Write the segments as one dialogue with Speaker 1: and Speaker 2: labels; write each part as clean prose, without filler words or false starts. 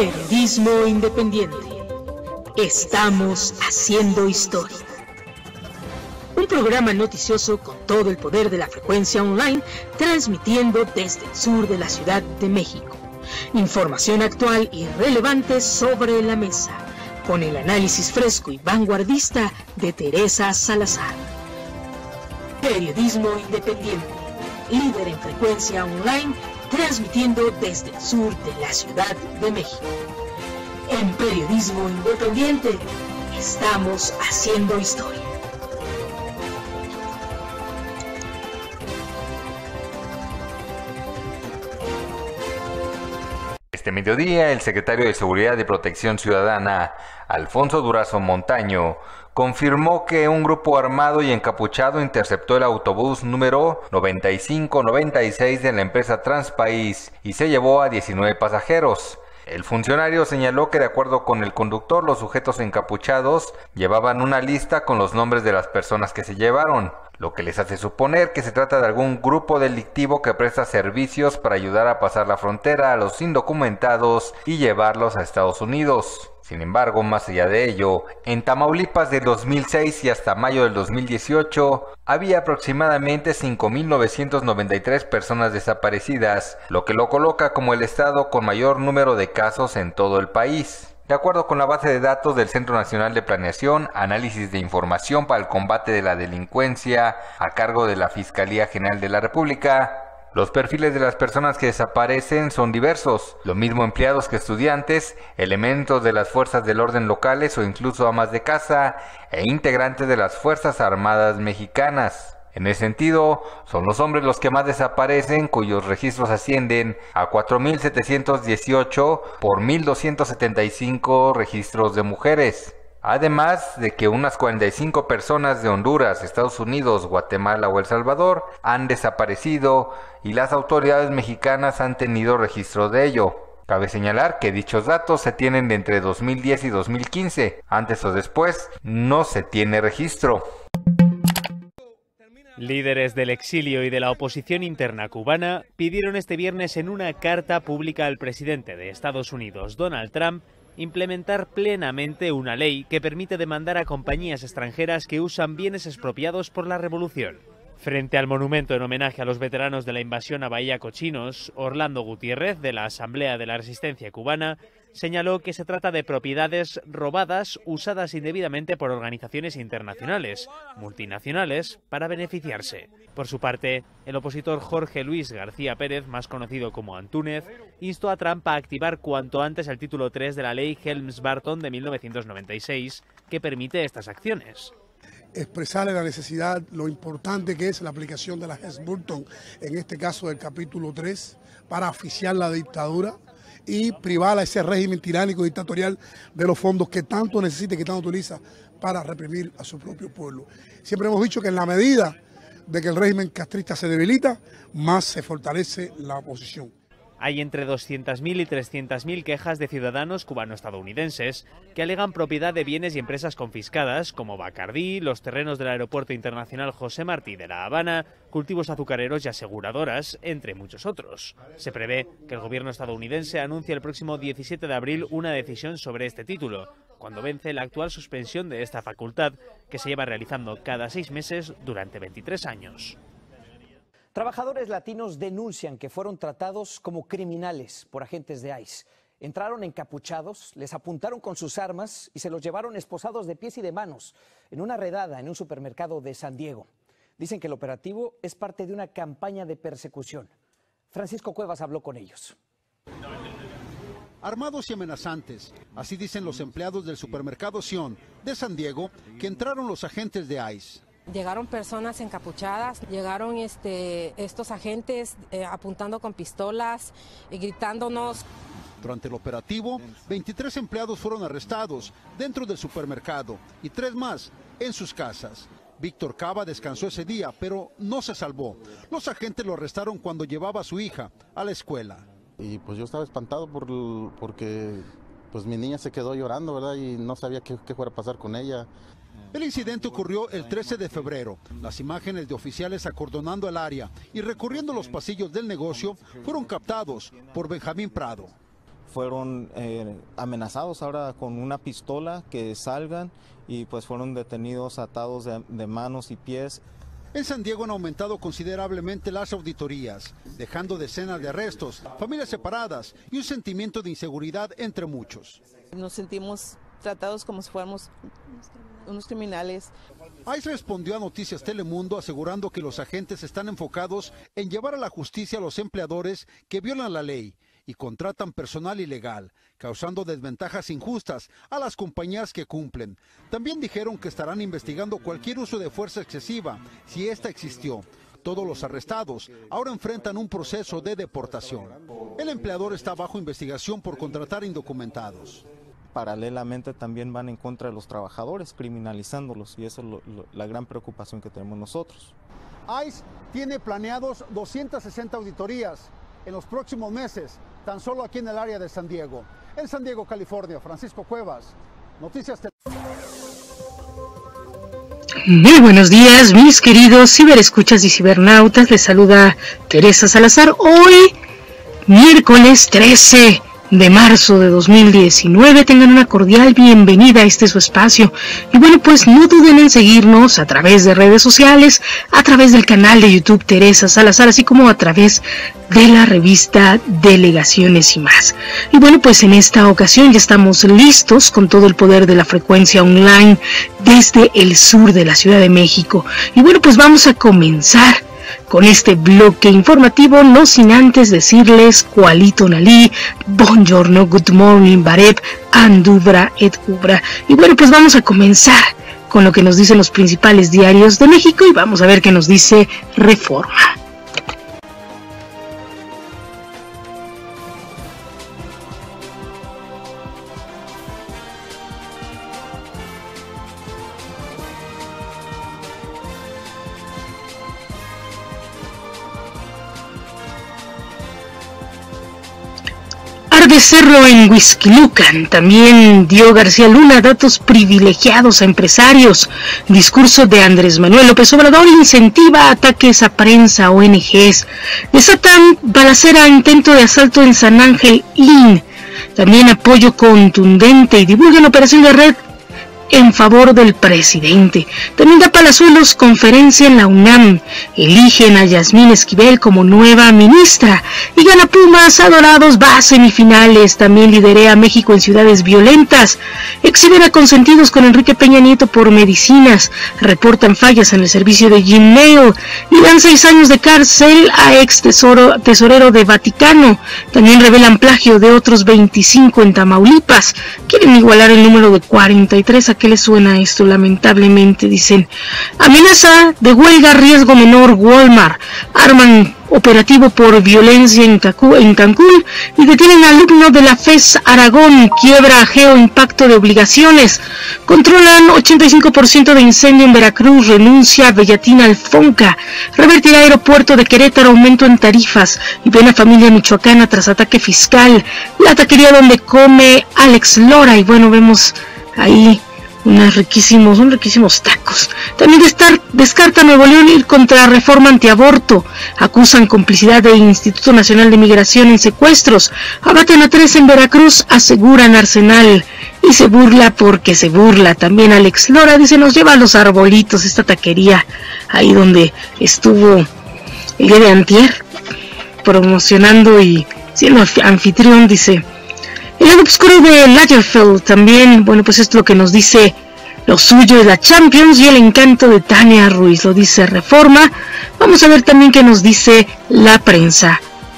Speaker 1: Periodismo independiente. Estamos haciendo historia. Un programa noticioso con todo el poder de la frecuencia online, transmitiendo desde el sur de la Ciudad de México. Información actual y relevante sobre la mesa, con el análisis fresco y vanguardista de Teresa Salazar. Periodismo independiente, líder en frecuencia online, transmitiendo desde el sur de la Ciudad de México. En Periodismo Independiente, estamos haciendo historia.
Speaker 2: Este mediodía, el secretario de Seguridad y Protección Ciudadana, Alfonso Durazo Montaño, confirmó que un grupo armado y encapuchado interceptó el autobús número 9596 de la empresa Transpaís y se llevó a 19 pasajeros. El funcionario señaló que de acuerdo con el conductor, los sujetos encapuchados llevaban una lista con los nombres de las personas que se llevaron, lo que les hace suponer que se trata de algún grupo delictivo que presta servicios para ayudar a pasar la frontera a los indocumentados y llevarlos a Estados Unidos. Sin embargo, más allá de ello, en Tamaulipas del 2006 y hasta mayo del 2018, había aproximadamente 5.993 personas desaparecidas, lo que lo coloca como el estado con mayor número de casos en todo el país. De acuerdo con la base de datos del Centro Nacional de Planeación, Análisis de Información para el Combate de la Delincuencia, a cargo de la Fiscalía General de la República, los perfiles de las personas que desaparecen son diversos, lo mismo empleados que estudiantes, elementos de las fuerzas del orden locales o incluso amas de casa e integrantes de las Fuerzas Armadas Mexicanas. En ese sentido, son los hombres los que más desaparecen, cuyos registros ascienden a 4.718 por 1.275 registros de mujeres. Además de que unas 45 personas de Honduras, Estados Unidos, Guatemala o El Salvador han desaparecido y las autoridades mexicanas han tenido registro de ello. Cabe señalar que dichos datos se tienen de entre 2010 y 2015. Antes o después no se tiene registro.
Speaker 3: Líderes del exilio y de la oposición interna cubana pidieron este viernes en una carta pública al presidente de Estados Unidos, Donald Trump, implementar plenamente una ley que permite demandar a compañías extranjeras que usan bienes expropiados por la revolución. Frente al monumento en homenaje a los veteranos de la invasión a Bahía Cochinos, Orlando Gutiérrez, de la Asamblea de la Resistencia Cubana, señaló que se trata de propiedades robadas usadas indebidamente por organizaciones internacionales, multinacionales, para beneficiarse. Por su parte, el opositor Jorge Luis García Pérez, más conocido como Antúnez, instó a Trump a activar cuanto antes el título 3 de la ley Helms-Burton de 1996, que permite estas acciones.
Speaker 4: Expresarle la necesidad, lo importante que es la aplicación de la Helms-Burton, en este caso del capítulo 3, para asfixiar la dictadura y privar a ese régimen tiránico dictatorial de los fondos que tanto necesita y que tanto utiliza para reprimir a su propio pueblo. Siempre hemos dicho que en la medida de que el régimen castrista se debilita, más se fortalece la oposición.
Speaker 3: Hay entre 200.000 y 300.000 quejas de ciudadanos cubano-estadounidenses que alegan propiedad de bienes y empresas confiscadas, como Bacardí, los terrenos del Aeropuerto Internacional José Martí de La Habana, cultivos azucareros y aseguradoras, entre muchos otros. Se prevé que el gobierno estadounidense anuncie el próximo 17 de abril una decisión sobre este título, cuando vence la actual suspensión de esta facultad, que se lleva realizando cada 6 meses durante 23 años.
Speaker 5: Trabajadores latinos denuncian que fueron tratados como criminales por agentes de ICE. Entraron encapuchados, les apuntaron con sus armas y se los llevaron esposados de pies y de manos en una redada en un supermercado de San Diego. Dicen que el operativo es parte de una campaña de persecución. Francisco Cuevas habló con ellos.
Speaker 6: Armados y amenazantes, así dicen los empleados del supermercado Sion de San Diego, que entraron los agentes de ICE.
Speaker 7: Llegaron personas encapuchadas, llegaron estos agentes apuntando con pistolas y gritándonos.
Speaker 6: Durante el operativo, 23 empleados fueron arrestados dentro del supermercado y 3 más en sus casas. Víctor Cava descansó ese día, pero no se salvó. Los agentes lo arrestaron cuando llevaba a su hija a la escuela.
Speaker 8: Y pues yo estaba espantado porque pues mi niña se quedó llorando, ¿verdad? Y no sabía qué fuera a pasar con ella.
Speaker 6: El incidente ocurrió el 13 de febrero. Las imágenes de oficiales acordonando el área y recorriendo los pasillos del negocio fueron captados por Benjamín Prado.
Speaker 9: fueron amenazados ahora con una pistola que salgan y pues fueron detenidos atados de manos y pies.
Speaker 6: En San Diego han aumentado considerablemente las auditorías, dejando decenas de arrestos, familias separadas y un sentimiento de inseguridad entre muchos.
Speaker 10: Nos sentimos tratados como si fuéramos unos criminales.
Speaker 6: ICE respondió a Noticias Telemundo asegurando que los agentes están enfocados en llevar a la justicia a los empleadores que violan la ley y contratan personal ilegal, causando desventajas injustas a las compañías que cumplen. También dijeron que estarán investigando cualquier uso de fuerza excesiva, si esta existió. Todos los arrestados ahora enfrentan un proceso de deportación. El empleador está bajo investigación por contratar indocumentados.
Speaker 9: Paralelamente también van en contra de los trabajadores, criminalizándolos, y eso es la gran preocupación que tenemos nosotros.
Speaker 6: ICE tiene planeados 260 auditorías en los próximos meses, tan solo aquí en el área de San Diego. En San Diego, California, Francisco Cuevas, Noticias Telemundo.
Speaker 1: Muy buenos días, mis queridos ciberescuchas y cibernautas. Les saluda Teresa Salazar. Hoy, miércoles 13 de marzo de 2019, tengan una cordial bienvenida a este su espacio. Y bueno, pues no duden en seguirnos a través de redes sociales, a través del canal de YouTube Teresa Salazar, así como a través de la revista Delegaciones y más. Y bueno, pues en esta ocasión ya estamos listos con todo el poder de la frecuencia online desde el sur de la Ciudad de México. Y bueno, pues vamos a comenzar con este bloque informativo, no sin antes decirles Kualito Nali, Buongiorno, Good Morning, Barep, Andubra et Ubra. Y bueno, pues vamos a comenzar con lo que nos dicen los principales diarios de México y vamos a ver qué nos dice Reforma. De Cerro en Huixquilucan, también dio García Luna datos privilegiados a empresarios. Discurso de Andrés Manuel López Obrador incentiva ataques a prensa, ONGs. Desatan balacera, intento de asalto en San Ángel, IN. También apoyo contundente y divulgan operación de red en favor del presidente. También da Palazuelos conferencia en la UNAM. Eligen a Yasmín Esquivel como nueva ministra. Y gana Pumas a Dorados, va a semifinales. También liderea a México en ciudades violentas. Exhiben a consentidos con Enrique Peña Nieto por medicinas. Reportan fallas en el servicio de Gmail. Y dan 6 años de cárcel a ex tesorero de Vaticano. También revelan plagio de otros 25 en Tamaulipas. Quieren igualar el número de 43. ¿A qué les suena esto? Lamentablemente dicen: amenaza de huelga, riesgo menor, Walmart. Arman operativo por violencia en Cancún y detienen al alumno de la FES Aragón. Quiebra geoimpacto de obligaciones. Controlan 85% de incendio en Veracruz. Renuncia Bellatina al Fonca. Revertirá aeropuerto de Querétaro, aumento en tarifas. Y ven a familia michoacana tras ataque fiscal. La taquería donde come Alex Lora. Y bueno, vemos ahí unos riquísimos tacos. También descarta Nuevo León ir contra reforma antiaborto. Acusan complicidad del Instituto Nacional de Migración en secuestros. Abaten a 3 en Veracruz, aseguran Arsenal. Y se burla porque se burla. También Alex Lora dice: nos lleva a los arbolitos, esta taquería ahí donde estuvo el día de antier promocionando y siendo anfitrión, dice. El lado oscuro de Lagerfeld también, bueno, pues esto es lo que nos dice lo suyo de la Champions y el encanto de Tania Ruiz, lo dice Reforma. Vamos a ver también qué nos dice la prensa.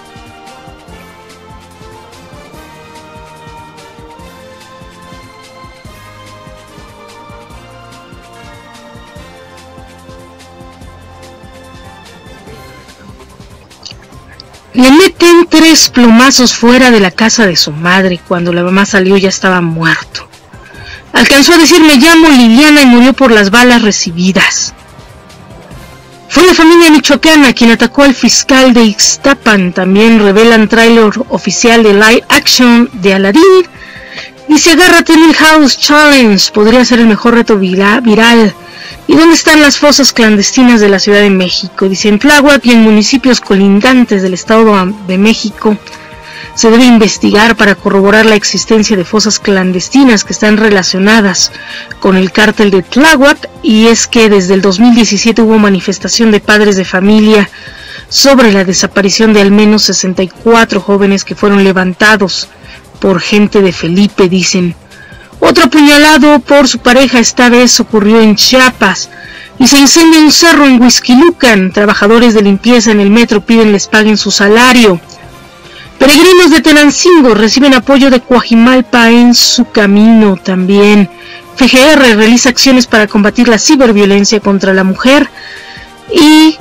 Speaker 1: Le meten 3 plomazos fuera de la casa de su madre. Cuando la mamá salió ya estaba muerto. Alcanzó a decir: me llamo Liliana, y murió por las balas recibidas. Fue la familia michoacana quien atacó al fiscal de Ixtapan. También revelan tráiler oficial de live action de Aladdin. Dice: agárrate Milhouse Challenge, podría ser el mejor reto viral. ¿Y dónde están las fosas clandestinas de la Ciudad de México? Dice: en Tláhuac y en municipios colindantes del Estado de México se debe investigar para corroborar la existencia de fosas clandestinas que están relacionadas con el cártel de Tláhuac, y es que desde el 2017 hubo manifestación de padres de familia sobre la desaparición de al menos 64 jóvenes que fueron levantados por gente de Felipe, dicen. Otro apuñalado por su pareja, esta vez ocurrió en Chiapas. Y se incendia un cerro en Huixquilucan. Trabajadores de limpieza en el metro piden les paguen su salario. Peregrinos de Tenancingo reciben apoyo de Coajimalpa en su camino también. FGR realiza acciones para combatir la ciberviolencia contra la mujer. Y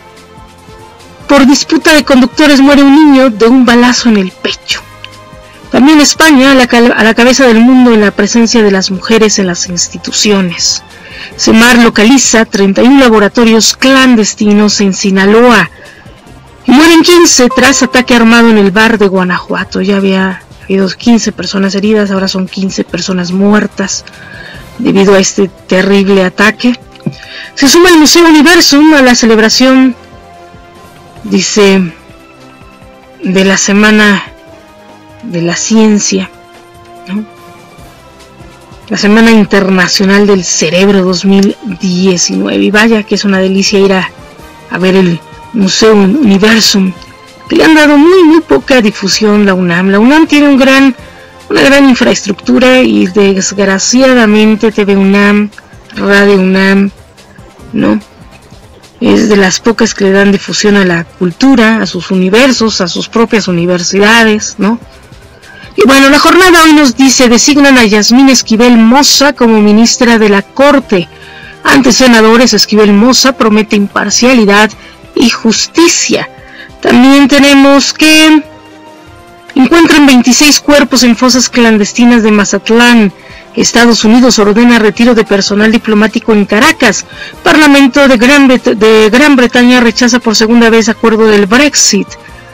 Speaker 1: por disputa de conductores muere un niño de un balazo en el pecho. También España a la cabeza del mundo en la presencia de las mujeres en las instituciones. Semar localiza 31 laboratorios clandestinos en Sinaloa. Y mueren 15 tras ataque armado en el bar de Guanajuato. Ya había habido 15 personas heridas, ahora son 15 personas muertas debido a este terrible ataque. Se suma el Museo Universum a la celebración, dice, de la Semana de la Ciencia, ¿no? La Semana Internacional del Cerebro 2019. Y vaya que es una delicia ir a ver el Museo Universum, que le han dado muy poca difusión la UNAM. La UNAM tiene una gran infraestructura y desgraciadamente TV UNAM, Radio UNAM, ¿no? Es de las pocas que le dan difusión a la cultura, a sus universos, a sus propias universidades, ¿no? Y bueno, la jornada hoy nos dice, designan a Yasmín Esquivel Moza como ministra de la Corte. Ante senadores, Esquivel Moza promete imparcialidad y justicia. También tenemos que encuentran 26 cuerpos en fosas clandestinas de Mazatlán. Estados Unidos ordena retiro de personal diplomático en Caracas. Parlamento de Gran Bretaña rechaza por segunda vez acuerdo del Brexit.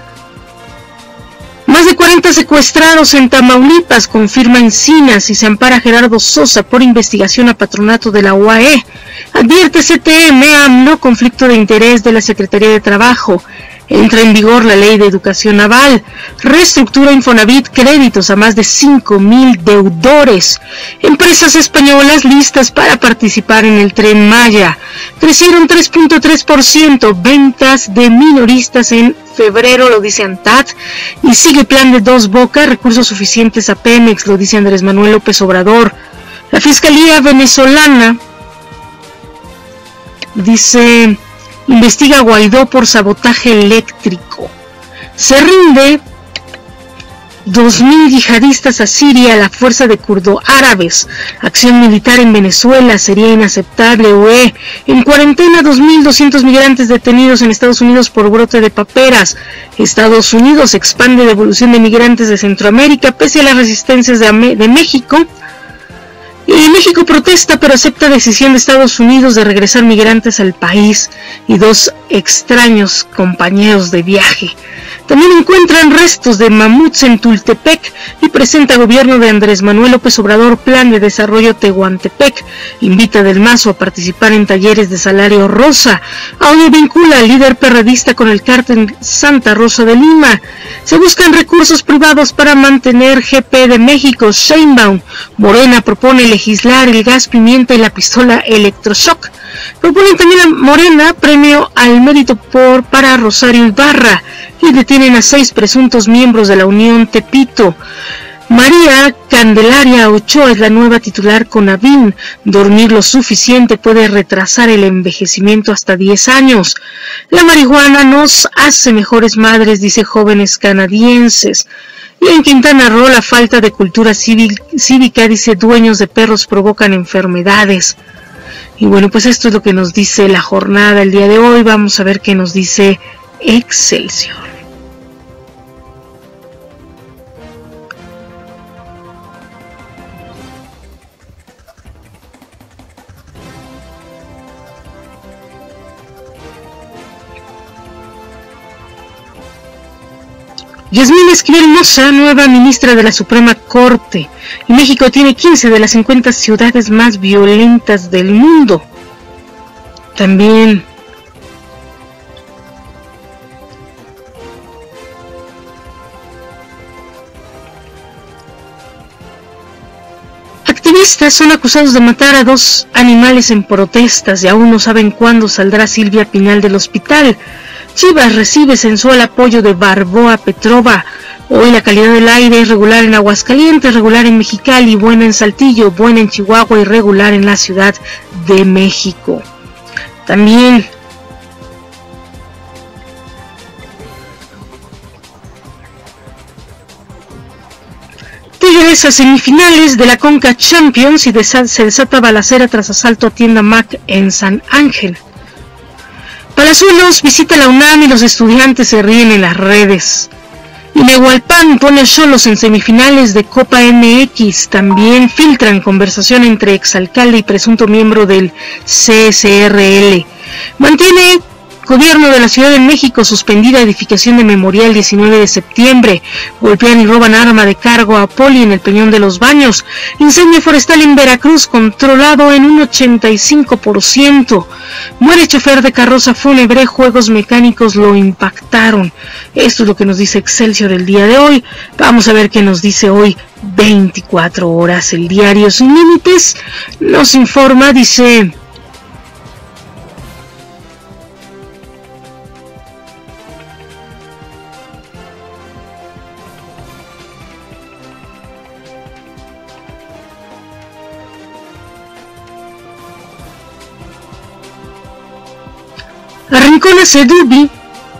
Speaker 1: Más de 40 secuestrados en Tamaulipas, confirma Encinas, y se ampara Gerardo Sosa por investigación a patronato de la UAE. Advierte CTM, AMLO, conflicto de interés de la Secretaría de Trabajo. Entra en vigor la ley de educación naval. Reestructura Infonavit créditos a más de 5,000 deudores. Empresas españolas listas para participar en el Tren Maya. Crecieron 3.3% ventas de minoristas en febrero, lo dice ANTAD. Y sigue plan de Dos Bocas, recursos suficientes a Pemex, lo dice Andrés Manuel López Obrador. La Fiscalía venezolana dice, investiga a Guaidó por sabotaje eléctrico. Se rinde 2,000 yihadistas a Siria, la fuerza de kurdo-árabes. Acción militar en Venezuela sería inaceptable. UE en cuarentena, 2.200 migrantes detenidos en Estados Unidos por brote de paperas. Estados Unidos expande devolución de migrantes de Centroamérica pese a las resistencias de México. Y México protesta pero acepta decisión de Estados Unidos de regresar migrantes al país y 2 extraños compañeros de viaje. También encuentran restos de mamuts en Tultepec y presenta gobierno de Andrés Manuel López Obrador plan de desarrollo Tehuantepec. Invita a Del Mazo a participar en talleres de salario rosa. Audio vincula al líder perredista con el cártel Santa Rosa de Lima. Se buscan recursos privados para mantener GP de México. Sheinbaum. Morena propone legislar el gas pimienta y la pistola electroshock. Proponen también a Morena premio al mérito para Rosario Ibarra y detienen a 6 presuntos miembros de la Unión Tepito. María Candelaria Ochoa es la nueva titular CONAVIN. Dormir lo suficiente puede retrasar el envejecimiento hasta 10 años. La marihuana nos hace mejores madres, dice jóvenes canadienses. Y en Quintana Roo, la falta de cultura cívica, dice, dueños de perros provocan enfermedades. Y bueno, pues esto es lo que nos dice la jornada el día de hoy. Vamos a ver qué nos dice Excelsior. Yasmín Esquivel Moza, nueva ministra de la Suprema Corte. Y México tiene 15 de las 50 ciudades más violentas del mundo. También Activistas son acusados de matar a 2 animales en protestas y aún no saben cuándo saldrá Silvia Pinal del hospital. Chivas recibe sensual apoyo de Barboa Petrova. Hoy la calidad del aire es regular en Aguascalientes, regular en Mexicali, buena en Saltillo, buena en Chihuahua y regular en la Ciudad de México. También Tigres a semifinales de la Conca Champions y se desata balacera tras asalto a tienda Mac en San Ángel. Palazuelos visita la UNAM y los estudiantes se ríen en las redes. Inahualpan pone a Xolos en semifinales de Copa MX. También filtran conversación entre exalcalde y presunto miembro del CSRL. Mantiene Gobierno de la Ciudad de México suspendida edificación de memorial 19 de septiembre. Golpean y roban arma de cargo a Poli en el Peñón de los Baños. Incendio forestal en Veracruz controlado en un 85%. Muere chofer de carroza fúnebre, juegos mecánicos lo impactaron. Esto es lo que nos dice Excelsior el día de hoy. Vamos a ver qué nos dice hoy 24 horas. El diario Sin Límites nos informa, dice... Arrincona Sedubi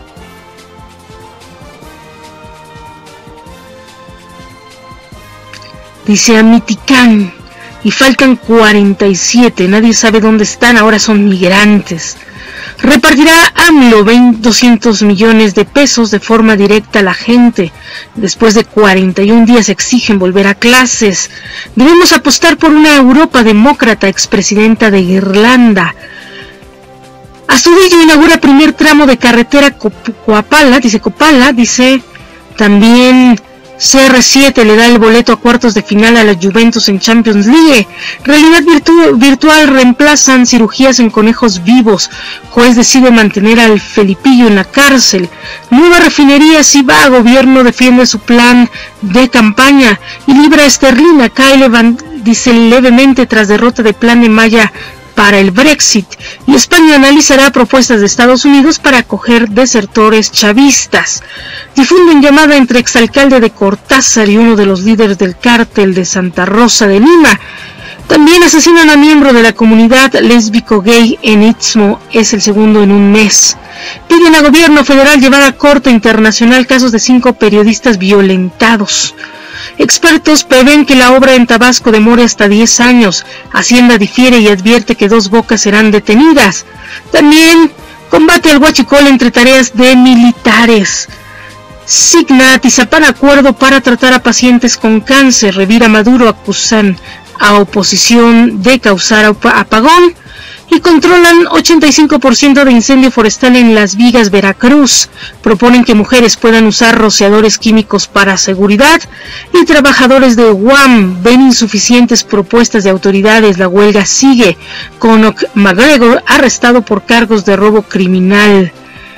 Speaker 1: dice a Miticán y faltan 47, nadie sabe dónde están, ahora son migrantes. Repartirá AMLO 200 millones de pesos de forma directa a la gente. Después de 41 días exigen volver a clases. Debemos apostar por una Europa demócrata, expresidenta de Irlanda. Astudillo inaugura primer tramo de carretera Copala, dice también CR7 le da el boleto a cuartos de final a la Juventus en Champions League. Realidad virtual reemplazan cirugías en conejos vivos. Juez decide mantener al Felipillo en la cárcel. Nueva refinería Ciba, gobierno defiende su plan de campaña. Y libra esterlina cae levemente tras derrota de plan de Maya para el Brexit, y España analizará propuestas de Estados Unidos para acoger desertores chavistas. Difunden llamada entre exalcalde de Cortázar y uno de los líderes del cártel de Santa Rosa de Lima. También asesinan a miembro de la comunidad lésbico-gay en Istmo, es el segundo en un mes. Piden a gobierno federal llevar a corte internacional casos de 5 periodistas violentados. Expertos prevén que la obra en Tabasco demore hasta 10 años. Hacienda difiere y advierte que 2 bocas serán detenidas. También combate al huachicol entre tareas de militares. Signa Atizapán acuerdo para tratar a pacientes con cáncer. Revira Maduro, acusan a oposición de causar apagón. Y controlan 85% de incendio forestal en Las Vigas, Veracruz. Proponen que mujeres puedan usar rociadores químicos para seguridad. Y trabajadores de UAM ven insuficientes propuestas de autoridades. La huelga sigue. Conor McGregor arrestado por cargos de robo criminal.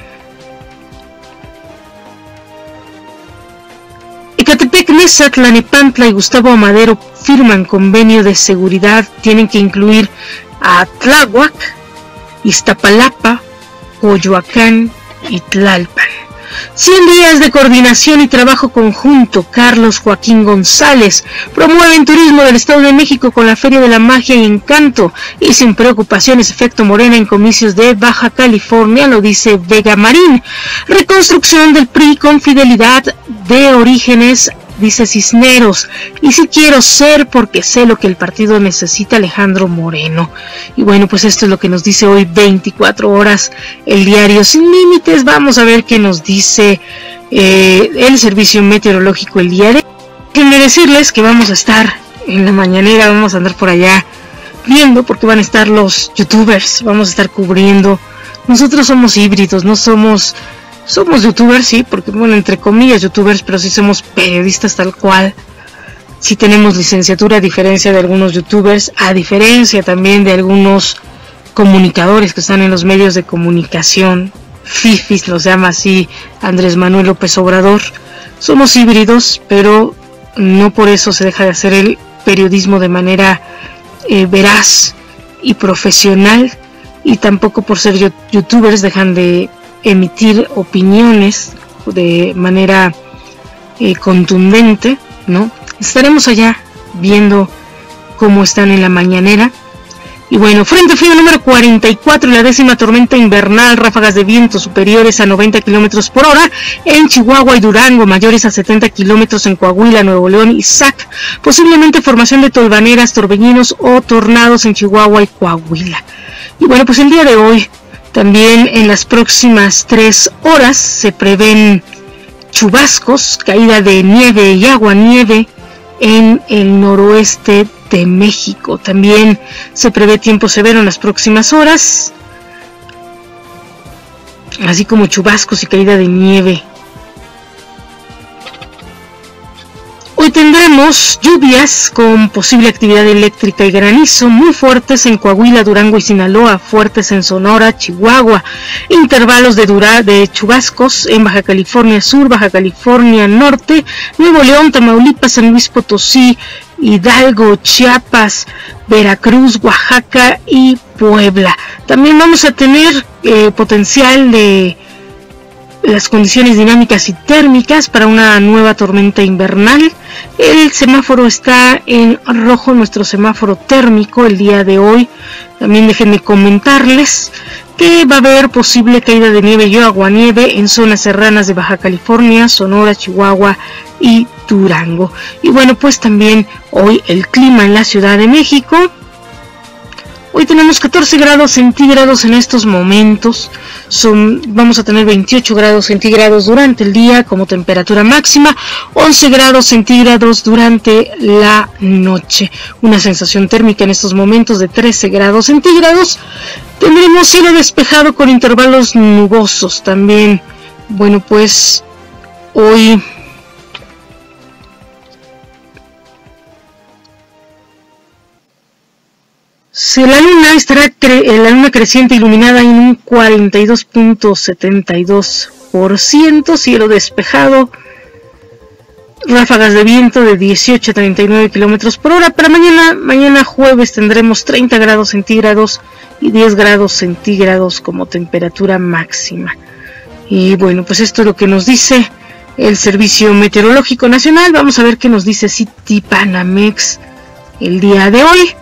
Speaker 1: Ecatepec, Nesa, Tlanepantla y Gustavo Amadero firman convenio de seguridad. Tienen que incluir a Tláhuac, Iztapalapa, Coyoacán y Tlalpan. 100 días de coordinación y trabajo conjunto. Carlos Joaquín González promueven turismo del Estado de México con la Feria de la Magia y Encanto y sin preocupaciones efecto Morena en comicios de Baja California, lo dice Vega Marín. Reconstrucción del PRI con fidelidad de orígenes, dice Cisneros, y si quiero ser porque sé lo que el partido necesita, Alejandro Moreno. Y bueno, pues esto es lo que nos dice hoy 24 horas el diario Sin Límites. Vamos a ver qué nos dice el servicio meteorológico el día de hoy. Déjenme decirles que vamos a estar en la mañanera, vamos a andar por allá viendo porque van a estar los youtubers, vamos a estar cubriendo. Nosotros somos híbridos, no somos youtubers, sí, porque bueno, entre comillas youtubers, pero sí somos periodistas tal cual. Sí tenemos licenciatura, a diferencia de algunos youtubers, a diferencia también de algunos comunicadores que están en los medios de comunicación. Fifis los llama así Andrés Manuel López Obrador. Somos híbridos, pero no por eso se deja de hacer el periodismo de manera veraz y profesional, y tampoco por ser youtubers dejan de emitir opiniones de manera contundente, ¿no? Estaremos allá viendo cómo están en la mañanera. Y bueno, frente frío número 44, la 10ª tormenta invernal, ráfagas de viento superiores a 90 kilómetros por hora en Chihuahua y Durango, mayores a 70 kilómetros en Coahuila, Nuevo León y Sac. Posiblemente formación de tolvaneras, torbellinos o tornados en Chihuahua y Coahuila. Y bueno, pues el día de hoy, también en las próximas 3 horas, se prevén chubascos, caída de nieve y aguanieve en el noroeste de México. También se prevé tiempo severo en las próximas horas, así como chubascos y caída de nieve. Hoy tendremos lluvias con posible actividad eléctrica y granizo muy fuertes en Coahuila, Durango y Sinaloa, fuertes en Sonora, Chihuahua, intervalos de chubascos en Baja California Sur, Baja California Norte, Nuevo León, Tamaulipas, San Luis Potosí, Hidalgo, Chiapas, Veracruz, Oaxaca y Puebla. También vamos a tener potencial de las condiciones dinámicas y térmicas para una nueva tormenta invernal. El semáforo está en rojo, nuestro semáforo térmico el día de hoy. También déjenme comentarles que va a haber posible caída de nieve y aguanieve en zonas serranas de Baja California, Sonora, Chihuahua y Durango. Y bueno, pues también hoy el clima en la Ciudad de México. Hoy tenemos 14 grados centígrados en estos momentos. Vamos a tener 28 grados centígrados durante el día como temperatura máxima, 11 grados centígrados durante la noche. Una sensación térmica en estos momentos de 13 grados centígrados. Tendremos cielo despejado con intervalos nubosos también. Bueno, pues hoy la luna estará la luna creciente iluminada en un 42.72%, cielo despejado, ráfagas de viento de 18 a 39 kilómetros por hora. Para mañana jueves tendremos 30 grados centígrados y 10 grados centígrados como temperatura máxima. Y bueno, pues esto es lo que nos dice el Servicio Meteorológico Nacional. Vamos a ver qué nos dice Citibanamex el día de hoy.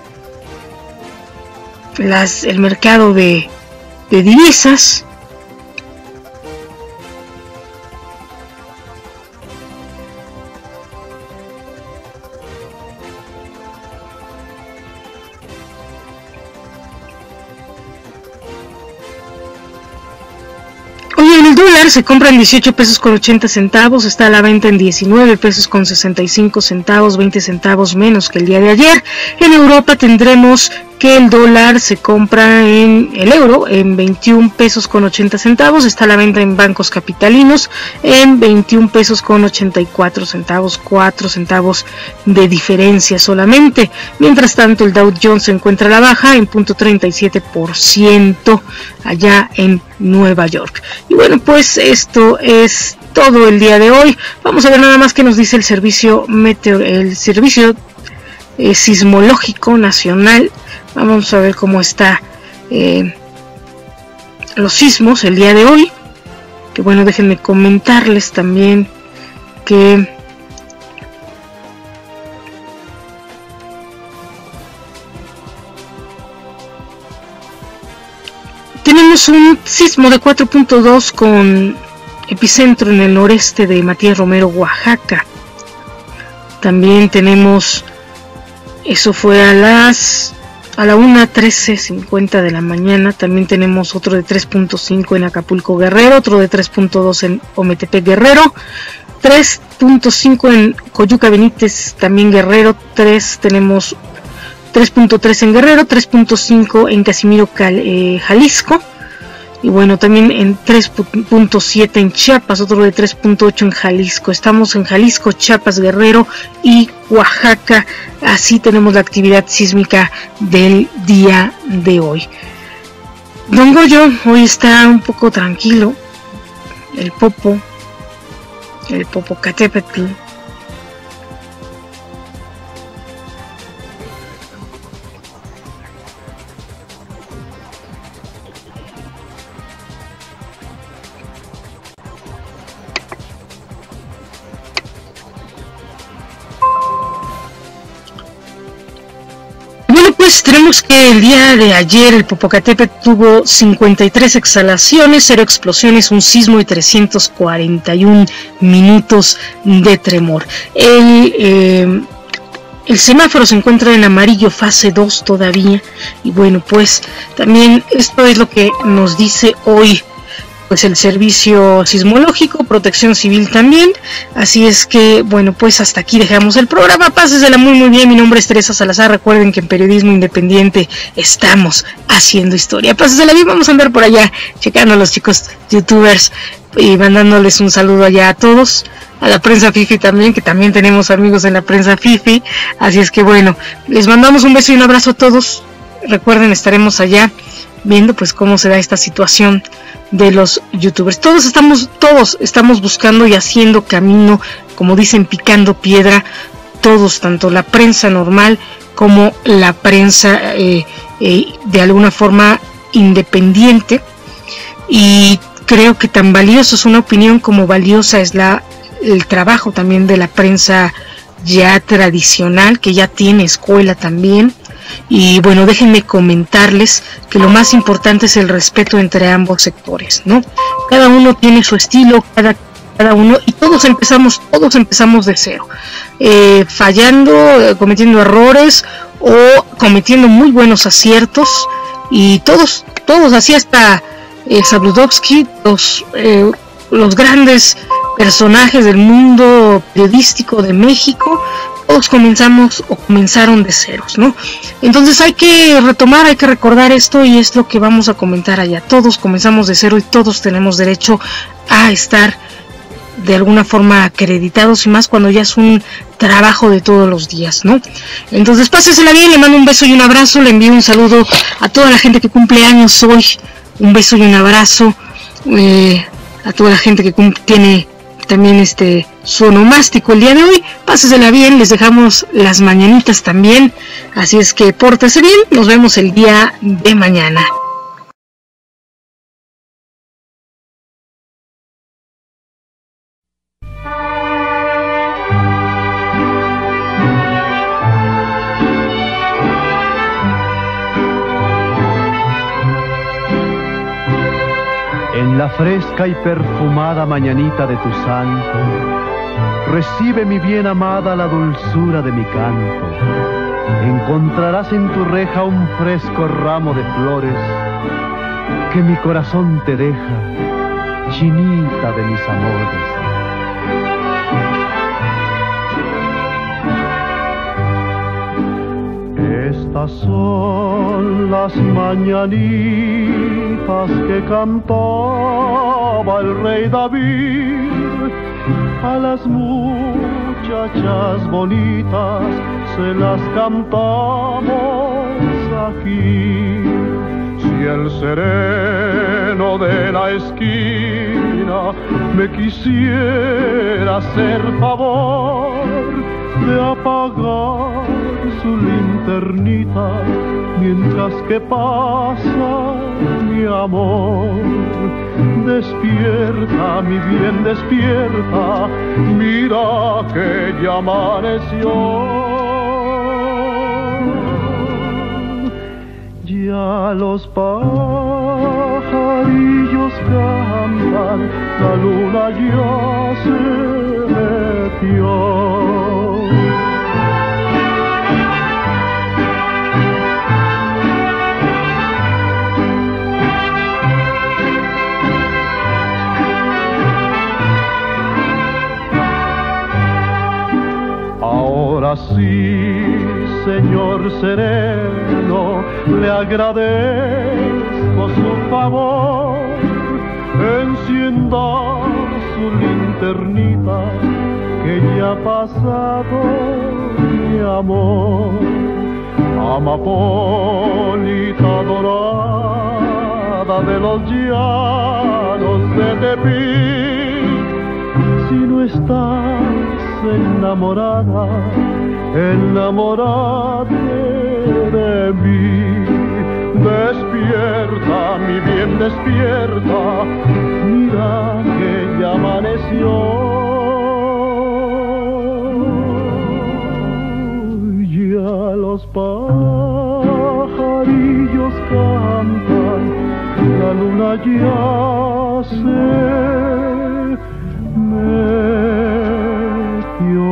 Speaker 1: El mercado de divisas. Hoy el dólar se compra en 18 pesos con 80 centavos, está a la venta en 19 pesos con 65 centavos, 20 centavos menos que el día de ayer. En Europa tendremos que el dólar se compra en el euro en 21 pesos con 80 centavos, está a la venta en bancos capitalinos en 21 pesos con 84 centavos, 4 centavos de diferencia solamente. Mientras tanto, el Dow Jones se encuentra a la baja en 0.37% allá en Nueva York. Y bueno, pues esto es todo el día de hoy. Vamos a ver nada más que nos dice el Servicio Sismológico Nacional. Vamos a ver cómo está los sismos el día de hoy. Que bueno, déjenme comentarles también que tenemos un sismo de 4.2 con epicentro en el noreste de Matías Romero, Oaxaca. También tenemos, eso fue a la 1:13:50 de la mañana. También tenemos otro de 3.5 en Acapulco, Guerrero, otro de 3.2 en Ometepec, Guerrero, 3.5 en Coyuca Benítez, también Guerrero, tenemos 3.3 en Guerrero, 3.5 en Casimiro, Jalisco. Y bueno, también en 3.7 en Chiapas, otro de 3.8 en Jalisco. Estamos en Jalisco, Chiapas, Guerrero y Oaxaca. Así tenemos la actividad sísmica del día de hoy. Don Goyo hoy está un poco tranquilo. El Popocatépetl pues tenemos que el día de ayer el Popocatépetl tuvo 53 exhalaciones, 0 explosiones, un sismo y 341 minutos de tremor. El semáforo se encuentra en amarillo, fase 2 todavía, y bueno, pues también esto es lo que nos dice hoy pues el Servicio Sismológico, Protección Civil también. Así es que, bueno, pues hasta aquí dejamos el programa. Pásesela muy bien. Mi nombre es Teresa Salazar. Recuerden que en Periodismo Independiente estamos haciendo historia. Pásesela bien, vamos a andar por allá checando a los chicos youtubers y mandándoles un saludo allá a todos. A la prensa Fifi también, que también tenemos amigos en la prensa Fifi. Así es que, bueno, les mandamos un beso y un abrazo a todos. Recuerden, estaremos allá viendo pues cómo se da esta situación de los youtubers. Todos estamos buscando y haciendo camino, como dicen, picando piedra, todos, tanto la prensa normal como la prensa de alguna forma independiente, y creo que tan valioso es una opinión como valiosa es el trabajo también de la prensa ya tradicional, que ya tiene escuela también. Y bueno, déjenme comentarles que lo más importante es el respeto entre ambos sectores, ¿no? Cada uno tiene su estilo, cada uno, y todos empezamos de cero, fallando, cometiendo errores o cometiendo muy buenos aciertos, y todos así, hasta Zabludovsky, los grandes personajes del mundo periodístico de México, todos comenzaron de ceros, ¿no? Entonces hay que retomar, hay que recordar esto, y es lo que vamos a comentar allá. Todos comenzamos de cero y todos tenemos derecho a estar de alguna forma acreditados, y más cuando ya es un trabajo de todos los días, ¿no? Entonces pásesela bien, le mando un beso y un abrazo, le envío un saludo a toda la gente que cumple años hoy, un beso y un abrazo a toda la gente que tiene también su onomástico el día de hoy. Pásesela bien, les dejamos las mañanitas también, así es que pórtese bien, nos vemos el día de mañana.
Speaker 11: En la fresca y perfumada mañanita de tu santo, recibe mi bien amada la dulzura de mi canto. Encontrarás en tu reja un fresco ramo de flores que mi corazón te deja, chinita de mis amores. Estas son las mañanitas que cantaba el rey David. A las muchachas bonitas se las cantamos aquí. Si el sereno de la esquina me quisiera hacer favor de apagar su linternita mientras que pasa mi amor. Despierta, mi bien, despierta, mira que ya amaneció. Ya los pajarillos cantan, la luna ya se metió. Ahora sí, señor sereno, le agradezco su favor. Encienda su linternita, que ya ha pasado mi amor. Amapolita dorada de los llanos de Tepic, si no estás enamorada, enamórate de mí. Despierta, mi bien, despierta, mira que ya amaneció. Ya los pajarillos cantan, la luna ya se metió.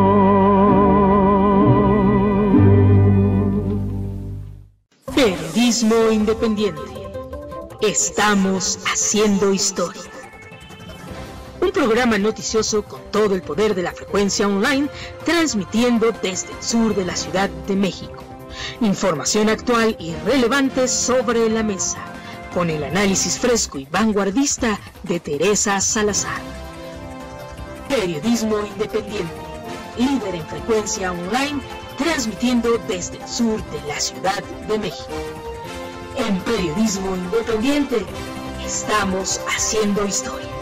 Speaker 1: Periodismo independiente. Estamos haciendo historia. Un programa noticioso con todo el poder de la frecuencia online, transmitiendo desde el sur de la Ciudad de México. Información actual y relevante sobre la mesa, con el análisis fresco y vanguardista de Teresa Salazar. Periodismo independiente, líder en frecuencia online, transmitiendo desde el sur de la Ciudad de México. En Periodismo Independiente, estamos haciendo historia.